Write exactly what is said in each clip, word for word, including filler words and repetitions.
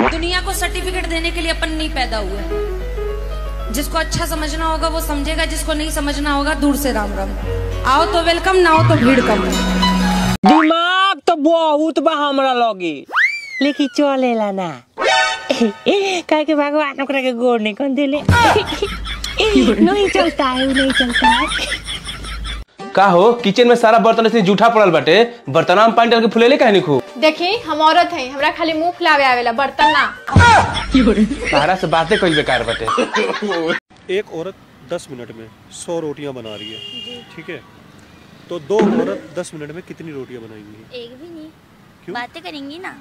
दुनिया को सर्टिफिकेट देने के लिए अपन नहीं पैदा हुए। जिसको अच्छा समझना होगा वो समझेगा, जिसको नहीं समझना होगा दूर से राम राम। आओ तो वेलकम, ना आओ तो भीड़ कम। दिमाग तो बहुत बा हमरा लगे, लेकिन चलेला ना। काहे के भगवान ओकरा के गोड़ नहीं कौन देले। नहीं चलता है, नहीं चलता है। का हो किचन में सारा बर्तन से जूठा पड़ल बाटे, बर्तन में पानी डाल के फुलेले काहे नहीं खूब। देखी हम औरत हैं, हमरा खाली मुंह फुलावे आवेला, बर्तन ना। तारा से बातें कोई बेकार बाटे। एक औरत दस मिनट में सौ रोटियां बना रही है, ठीक है, तो दो औरत दस मिनट में कितनी रोटियां बनाएंगी? एक भी नहीं। क्यों? बातें करेंगी ना।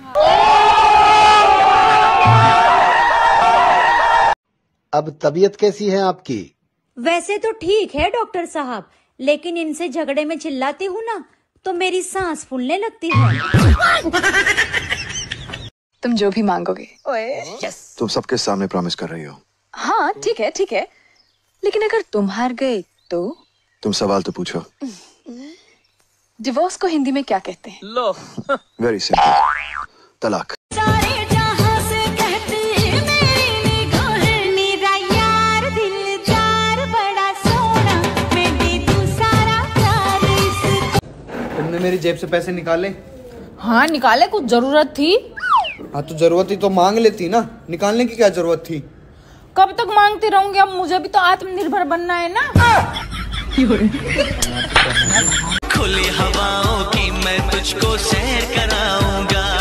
अब तबीयत कैसी है आपकी? वैसे तो ठीक है डॉक्टर साहब, लेकिन इनसे झगड़े में चिल्लाती हूँ ना तो मेरी सांस फूलने लगती है। तुम जो भी मांगोगे। ओए, यस। तुम सबके सामने प्रॉमिस कर रही हो। हाँ ठीक है ठीक है, लेकिन अगर तुम हार गए तो? तुम सवाल तो पूछो। डिवोर्स को हिंदी में क्या कहते हैं? लो। वेरी सिंपल, तलाक। तुमने मेरी जेब से पैसे निकाले? हाँ निकाले, कुछ जरूरत थी। हाँ तो जरूरत थी तो मांग लेती ना, निकालने की क्या जरूरत थी? कब तक मांगती रहूंगी, अब मुझे भी तो आत्मनिर्भर बनना है ना। खुली हवाओं की मैं तुझको सैर कराऊंगा।